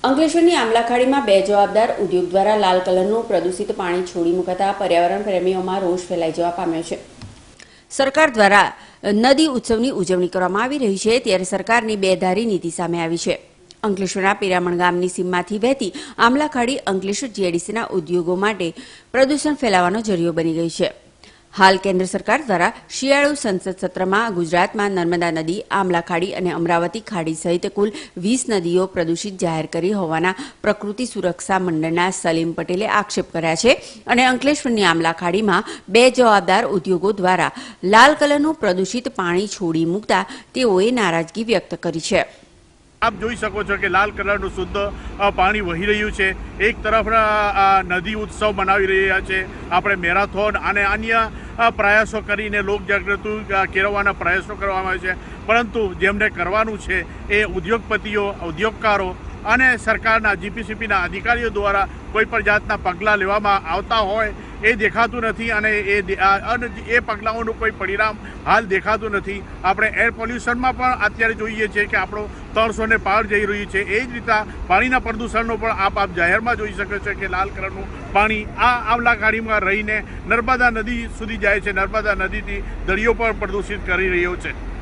અંકલેશ્વરની આમલાખાડીમાં બે જવાબદાર ઉદ્યોગ દ્વારા લાલ કલરનું પ્રદૂષિત પાણી છોડી મુકાતા પર્યાવરણ પ્રેમીઓમાં રોષ ફેલાઈ જવા પામ્યો છે। સરકાર દ્વારા નદી ઉત્સવની ઉજવણી કરવામાં આવી રહી છે, ત્યારે સરકારની બેધારી નીતિ સામે આવી છે। અંકલેશ્વરના પિરામણ ગામની સીમમાંથી વહેતી આમલાખાડી અંકલેશ્વર જીઆઈડીસીના ઉદ્યોગો માટે પ્રદૂષણ ફેલાવવાનો જરિયો બની ગઈ છે। હાલ કેન્દ્ર સરકાર દ્વારા શિયાળુ સંસદ સત્રમાં ગુજરાતમાં નર્મદા નદી, આમલાખાડી અને અમરાવતી ખાડી સહિત કુલ 20 નદીઓ પ્રદૂષિત જાહેર કરી હોવાના પ્રકૃતિ સુરક્ષા મંડળના સલીમ પટેલે આક્ષેપ કર્યા છે અને અંકલેશ્વરની આમલાખાડીમાં બે જવાબદાર ઉદ્યોગો દ્વારા લાલ કલરનું પ્રદૂષિત પાણી છોડી મૂકતા તેઓએ નારાજગી વ્યક્ત કરી છે। आप જોઈ શકો છો કે લાલ કલરનું શુદ્ધ પાણી વહી રહ્યું છે। એક તરફ નદી ઉત્સવ મનાવી રહ્યા છે, આપણે મેરાથોન અને અન્ય પ્રયાસો કરીને લોક જાગૃતિ કેળવવાના પ્રયાસો કરવામાં આવે છે, પરંતુ જેમને કરવાનું છે એ ઉદ્યોગપતિઓ, ઉદ્યોગકારો અને સરકારના જીપીસીપીના અધિકારીઓ દ્વારા કોઈ પણ જાતના પગલાં લેવામાં આવતા હોય એ દેખાતું નથી અને એ પગલાઓનું કોઈ પરિણામ હાલ દેખાતું નથી। આપણે એર પોલ્યુશનમાં પણ અત્યારે જોઈએ છીએ કે આપણો 300 ને પાર જઈ રહ્યું છે। એ જ રીતે પાણીના પ્રદૂષણનો પણ આપ જાહેરમાં જોઈ શકો છો કે લાલ કલરનું પાણી આ આમલાખાડીમાં રહીને નર્મદા નદી સુધી જાય છે, નર્મદા નદીથી દરિયો પણ પ્રદૂષિત કરી રહ્યો છે।